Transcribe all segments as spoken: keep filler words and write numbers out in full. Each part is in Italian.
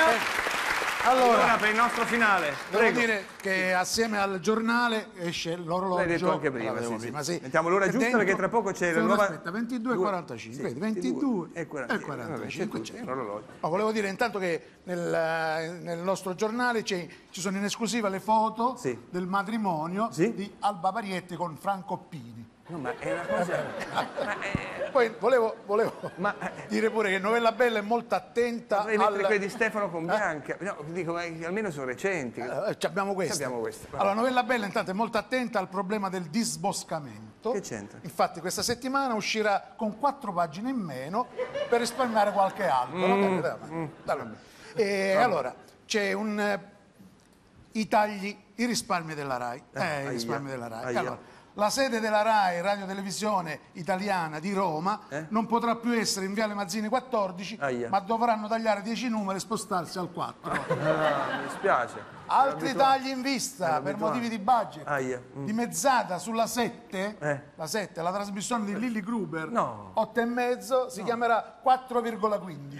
Allora, allora, per il nostro finale, devo prego. dire che assieme al giornale esce l'orologio. L'hai detto anche prima, sì, prima sì. sì. Mettiamo l'ora giusta dentro, perché tra poco c'è la no, nuova... Aspetta, ventidue e quarantacinque, Sì, vedi, ventidue e e quarantacinque. C'è. l'orologio. No, volevo dire intanto che nel, nel nostro giornale ci sono in esclusiva le foto Sì. del matrimonio Sì? di Alba Parietti con Franco Pini. No, ma è una cosa... ma è... Poi volevo, volevo Ma- dire pure che Novella Bella è molto attenta Dovrei mettere al... quelli di Stefano con Bianca. No, dico, ma almeno sono recenti. Eh, ci abbiamo questo. Ci abbiamo questo, va. Allora, Novella Bella intanto è molto attenta al problema del disboscamento. Che c'entra? Infatti questa settimana uscirà con quattro pagine in meno per risparmiare qualche albero. Mm, Dai, dai, dai, dai. E allora, c'è un... eh, i tagli, i risparmi della RAI. Eh, aia, i risparmi della RAI. aia. Allora, la sede della RAI, Radio Televisione Italiana di Roma, Eh? non potrà più essere in Viale Mazzini quattordici, Aia. ma dovranno tagliare dieci numeri e spostarsi al quattro. Ah, mi spiace. Altri Ero tagli in vista ero per abituato. motivi di budget. Aia. Mm. Dimezzata sulla sette, Eh. la sette, la trasmissione di Lilli Gruber, No. otto e mezzo, si chiamerà quattro virgola quindici.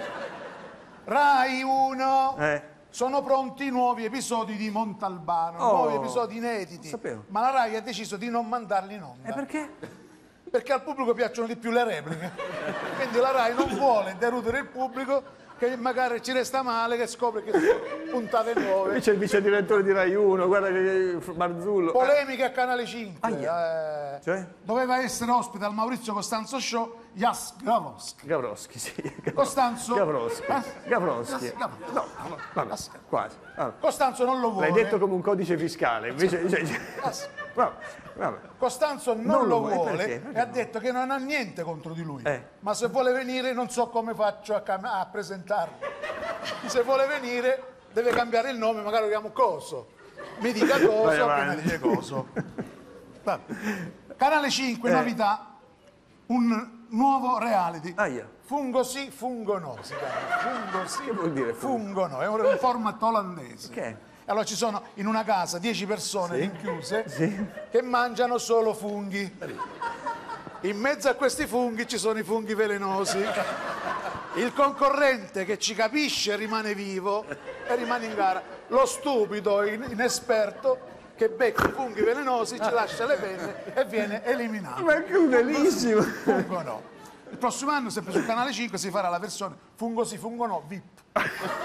Rai uno. Eh. Sono pronti nuovi episodi di Montalbano, Oh. nuovi episodi inediti. Sapevo. Ma la Rai ha deciso di non mandarli in onda. E perché? Perché al pubblico piacciono di più le repliche. Quindi la Rai non vuole deludere il pubblico, che magari ci resta male, che scopre che sono puntate nuove. Qui c'è il vice direttore di Rai uno, guarda che Marzullo. Polemiche a Canale cinque. Aia. eh, Cioè? Doveva essere ospite al Maurizio Costanzo Show Jas Gavroski. Gavroschi, sì. Costanzo... Gavroschi. Eh? Gavroschi. Jas Gavroski. No, vabbè, quasi. Vabbè. Costanzo non lo vuole. L'hai detto come un codice fiscale, invece... cioè, Jas- vabbè, vabbè. Costanzo non, Non lo lo vuole, vuole perché? Perché e ha no? detto che non ha niente contro di lui. Eh. Ma se vuole venire non so come faccio a, cam- a presentarlo. Se vuole venire deve cambiare il nome, magari lo chiamo Coso. Mi dica Vai Coso, prima avanti. dice Coso. Vabbè. Canale cinque, Eh. novità, un nuovo reality. Aia. Fungo sì, fungo no, si chiama. Fungo sì, Che vuol dire fungo? fungo no, è un un format olandese. Che è? Allora ci sono in una casa dieci persone Sì. rinchiuse Sì. che mangiano solo funghi. In mezzo a questi funghi ci sono i funghi velenosi. Il concorrente che ci capisce rimane vivo e rimane in gara. Lo stupido, in- inesperto, che becca i funghi velenosi, ci lascia le penne e viene eliminato. Ma è crudelissimo. Fungo no. Il prossimo anno, sempre sul Canale cinque, si farà la versione fungo sì, fungo no, V I P.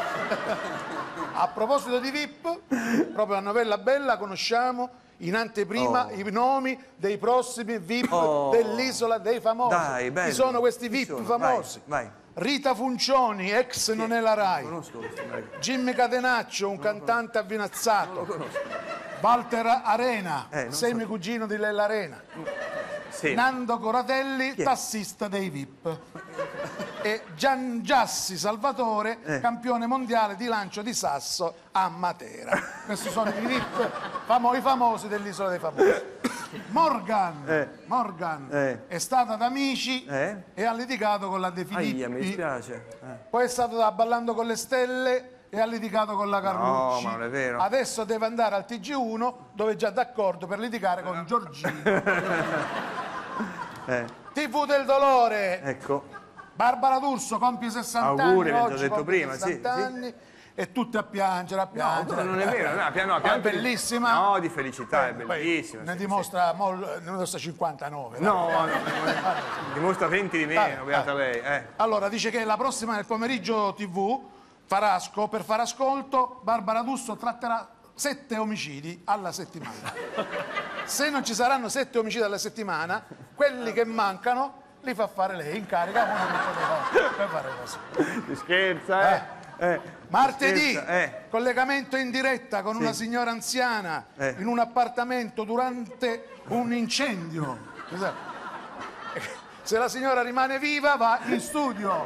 A proposito di V I P, proprio a Novella Bella conosciamo in anteprima Oh. i nomi dei prossimi V I P Oh. dell'Isola dei Famosi. Dai, bello. Chi sono questi V I P Chi sono? famosi? Vai, vai. Rita Funcioni, ex Non è la Rai. Conosco questo Mario. Jimmy Catenaccio, un cantante avvinazzato. Walter Arena, Eh, non so. semicugino di Lella Arena. Sì. Nando Coratelli, Chi è? tassista dei V I P. E Gian Giassi Salvatore, Eh. campione mondiale di lancio di sasso a Matera. Questi sono i V I P, famo- i famosi dell'Isola dei Famosi. Morgan, Eh. Morgan Eh. è stata da Amici Eh? e ha litigato con la De Filippi. Aia, mi dispiace. Eh. Poi è stato da Ballando con le Stelle e ha litigato con la Carlucci. ma non è vero. Adesso deve andare al T G uno dove è già d'accordo per litigare con Giorgino. Eh, T V del dolore. ecco. Barbara D'Urso compie sessanta Auguri, anni. l'ho già Oggi detto compie prima, sì, sessanta sì. anni e tutte a piangere, a No, piangere. non è vero, no, piano, Ma è piano, bellissima. No, di felicità, è Poi bellissima. Ne sì, dimostra, mo- ne dimostra cinquantanove. sì. dai. No, no, no, dimostra venti di meno, Ah, beata ah. lei. Eh. Allora, dice che la prossima nel pomeriggio T V farà asco- per fare ascolto, Barbara D'Urso tratterà sette omicidi alla settimana. Se non ci saranno sette omicidi alla settimana, quelli che mancano li fa fare lei, incarica uno per per fare così. Si scherza, eh? Eh, Martedì, scherza, eh. collegamento in diretta con una signora anziana Eh. in un appartamento durante un incendio. Cos'è? Se la signora rimane viva va in studio.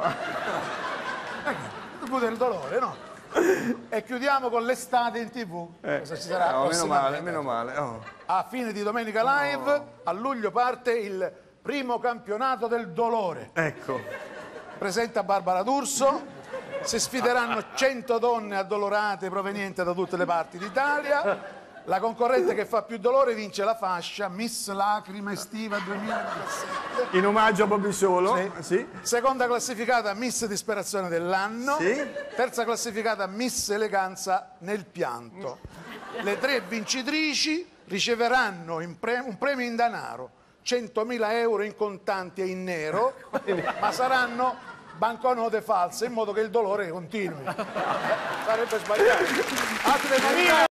Ecco, del dolore, no? E chiudiamo con l'estate in T V. Cosa ci sarà? No, meno prossimamente? male, meno male. Oh. A fine di Domenica Live, a luglio parte il primo campionato del dolore. Ecco. Presenta Barbara D'Urso, si sfideranno cento donne addolorate provenienti da tutte le parti d'Italia La concorrente che fa più dolore vince la fascia Miss Lacrima Estiva duemiladiciassette. In omaggio a Bobby Solo. Sì. Sì. Seconda classificata Miss Disperazione dell'anno. Sì. Terza classificata Miss Eleganza nel pianto. Le tre vincitrici riceveranno in pre- un premio in denaro, centomila euro in contanti e in nero, ma saranno banconote false in modo che il dolore continui. Sarebbe sbagliato. Altre novità.